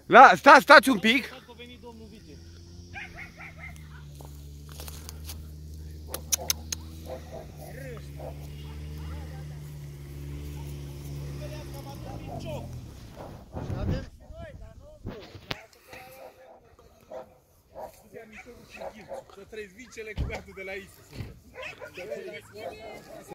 Stați un pic. Să treci vicele cu gardul de la Isus.